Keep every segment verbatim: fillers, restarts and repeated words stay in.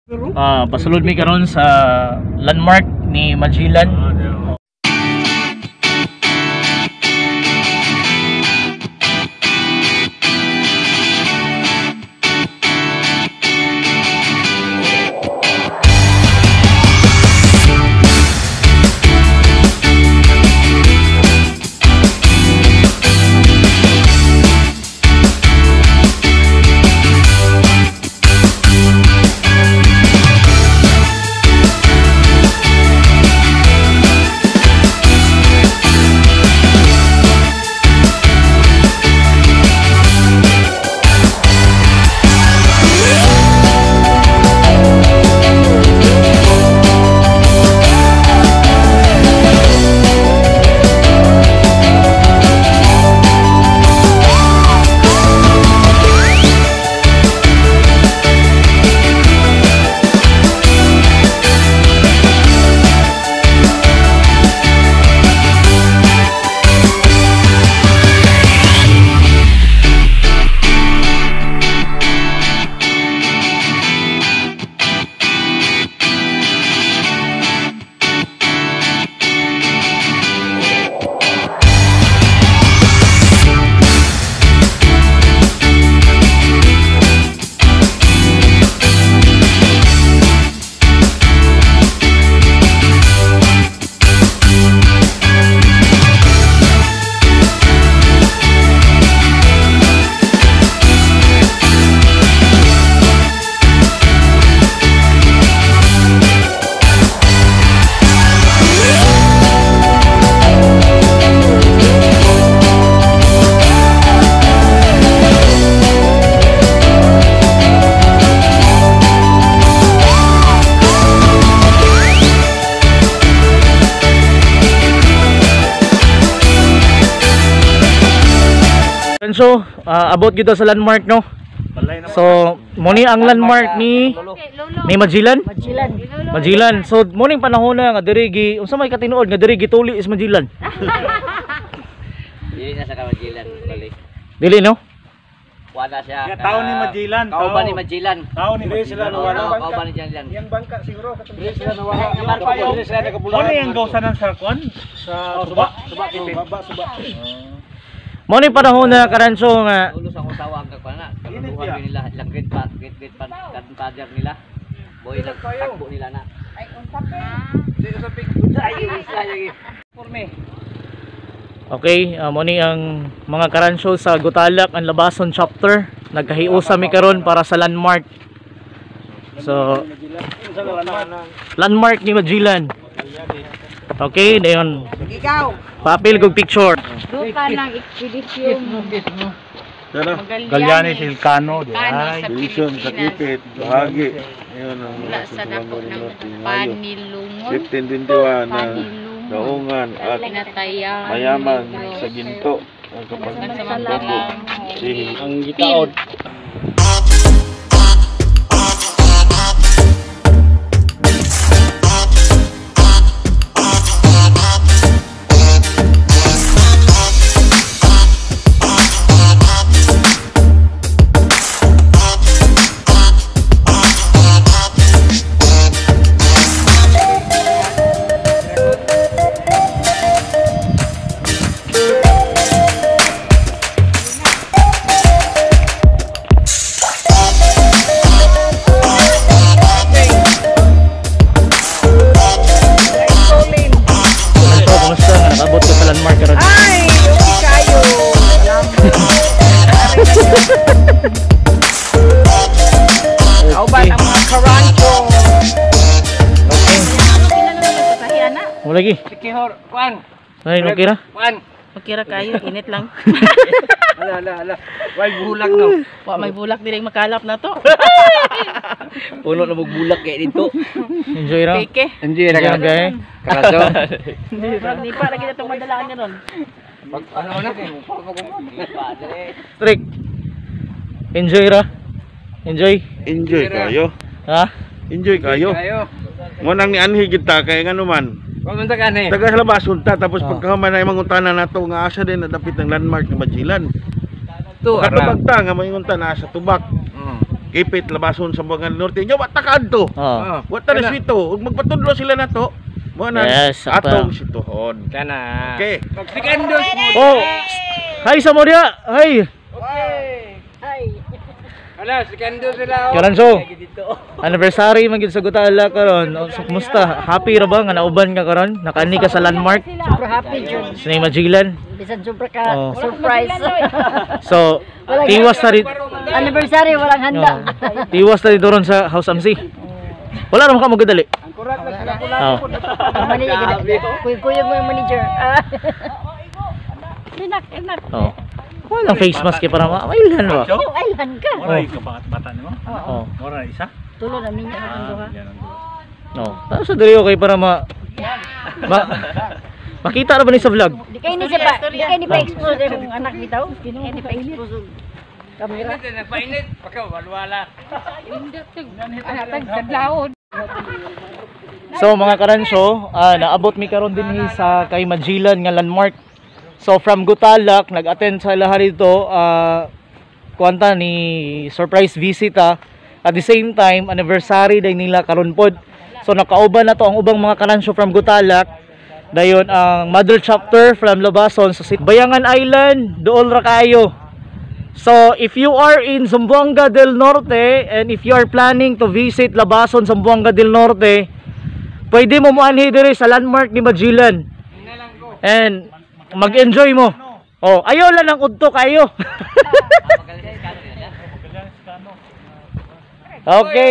Ah, pasulod mi karon sa landmark ni Magellan. So, uh, abot kita sa landmark, no? So, muni ang landmark ni ni Magellan. Magellan. Magellan. So, muning panahon na nga diri gi unsa may katinuod nga diri gituli is Magellan. Dili na sa Magellan balik. Dili, no? Wala siya. Ya tao ni Magellan. Kauban ni Magellan. Tao ni sila nawala. Kauban ni Magellan. Yang bangka siguro katong sila nawala. Dili sila nakabulan. Ano yang gawsanan sa kon? Sa suba, suba kipit. Baba suba. Mo ni panahon na karanso nga Ulo sa kong tawag ka pa na. Kaluluhan nila lang grade pa, grade grade pa kadtong father nila. Boy lang takbo nila na. Ay unsa pe? Dito sa pig. Ay, ay. For me. okay, uh, mo ni ang mga karanso sa Gutalak ang Labason chapter. Nagkahiusa mi karon para sa landmark. So landmark ni Magellan. Okay, dayon. Ikaw. Papel kog picture. Duka ng ekspedisyon. Galyani Silcano, di ay. Division sa Kipit, bahagi. Ayun ang Wala sa dako ng panilungon. fifteen twenty-one ng Daungan at Pinatayan. Mayaman sa Ginto. Ang kapag-bobo. Ang gitaod. Kauban ang mga karancho. Mo lagi. Sikihor, kuan. Ay, no kira. Kuan. Makira kayo, init lang. Ala ala ala. Why bulak no? Wa may bulak diri makalap na to. Puno na magbulak kay dito. Enjoy ra. Peke. Enjoy Enjoy ra kay. Karaso. Hindi pa lagi na itong madalaan niya ron. Ano na? Trick. Enjoy ra. Enjoy. Enjoy kayo. Ha? Enjoy kayo. Kayo. Mo nang ni anhi kita kay ngano man. Pamunta ka ni. Taga sa labason ta tapos Ah. pagkahuman na imong utana nato nga asa din nadapit ng landmark ni Magellan. To Katubag ta nga maingon ta na sa tubak. Mm. Kipit labason sa Buangan del Norte. Nya wa takad to. Oh. Wa ta na sito. Ug magpatudlo sila nato. Mo na Yes, sakto. atong situhon. Kana. Okay. Sekundos mo. Oh. Hi sa mo dia. Hi. Ala, sekundos sila. Karanso. Anniversary man gid sa Gutala karon. Oh, so, kumusta? Happy ra ba nga nauban ka karon? Nakaani ka sa landmark? Super happy Jun. Sa Majilan. Bisan super ka Oh. surprise. So, tiwas na rin. Anniversary walang handa. Oh. Tiwas na rin doon sa House M C. Wala naman ka magadali. Oh. Ang manager kuy-kuyog mo yung manager. Ah. Enak, enak. Oh. Walang face mask kay para mailhan ba? Oh, aylan ka. Ora ka bata nimo. Oh. Ora isa. Tulo na niya ang duha. No. Tapos sa diri okay para ma, ma makita ra ba ni sa vlog? Di kay ni siya pa, di kay ni pa expose yung anak bitaw. Di ni pa expose yung kamera. Nagpainit, pagka walwala. Anak kadlawon. So mga karansyo, ah, naabot mi karon dinhi sa kay Majilan nga landmark. So from Gutalak nag-attend sa lahat dito uh, kuanta ni surprise visit ah. At the same time anniversary day nila karon pod. So nakauban na to ang ubang mga karansyo from Gutalak. Dayon ang mother chapter from Labason sa Bayangan Island, dool ra kayo. So if you are in Zamboanga del Norte and if you are planning to visit Labason, Zamboanga del Norte, pwede mo moanhi diri sa landmark ni Majilan. And mag-enjoy mo. Oh, ayaw lang ng udto kayo. Okay.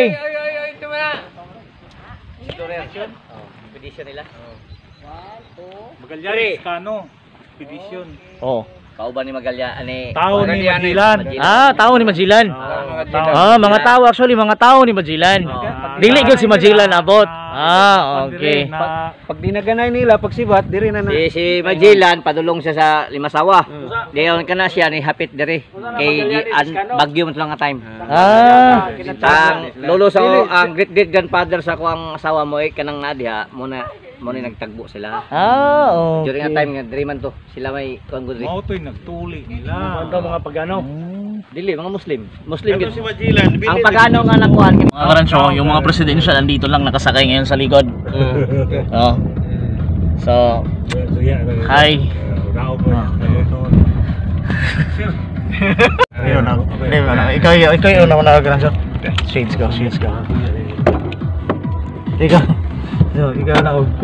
Expedition nila. Magalyari kano. Expedition. Oh. Kauban ni Magalya ani Tao ni Majilan. Ah, tao ni Majilan. Ah, mga tao actually, mga tao ni Majilan. Dili gyud si Majilan abot. Ah, okay. Pag dinaganay nila pagsibat diri na na. Si si Majilan padulong siya sa Limasawa. Dayon kana siya ni hapit diri kay di, an, bagyo man lang nga time. Ah. Ang lolo sa ang great great grandfather sa ko ang asawa mo ay kanang nadiha mo na mo ni nagtagbo sila. Ah, okay. During nga time nga diri man to sila may kuan gud. Mao to'y nagtuli nila. Ano mga pagano? Dili mga Muslim. Muslim Ito gid. si Majilan. Ang pagano nga nakuan Mga karansyo, yung mga presidential nandito lang nakasakay ngayon sa likod. Oh. So, hi. Ayun na. Ikaw, ikaw yung naman nakakaransyo. Shades ko, shades ko. Ikaw. Yo, ikaw na og.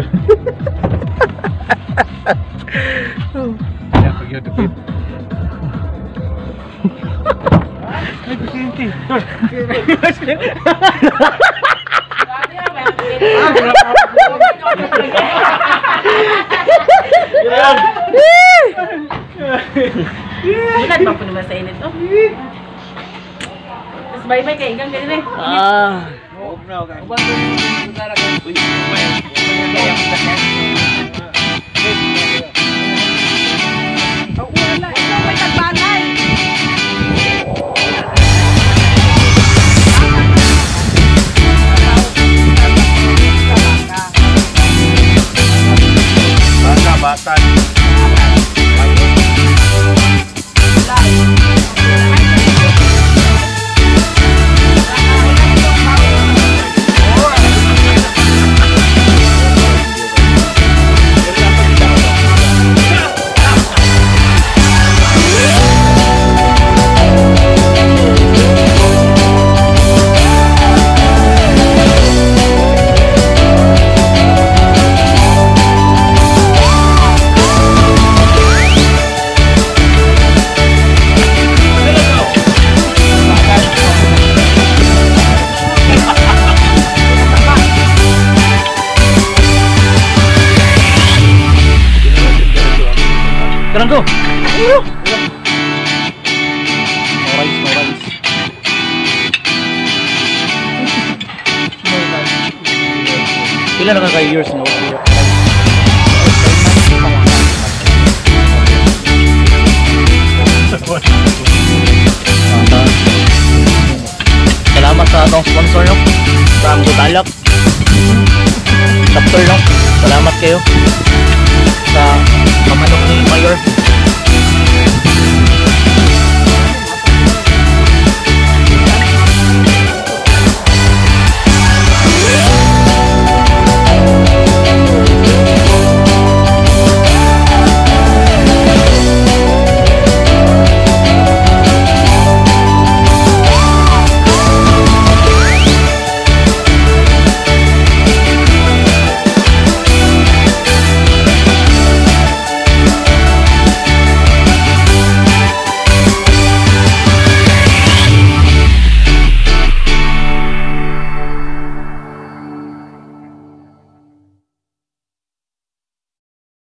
Bukan pa po naman sa init. Oh. Tapos bye-bye kay Igang ganyan eh. Ah. Bata. Kanan ko. No rice, no rice. Pila na ka kay years no? Salamat sa atong sponsor no. From Gutalak. Chapter no. Salamat kayo sa pamanok ni Mayor.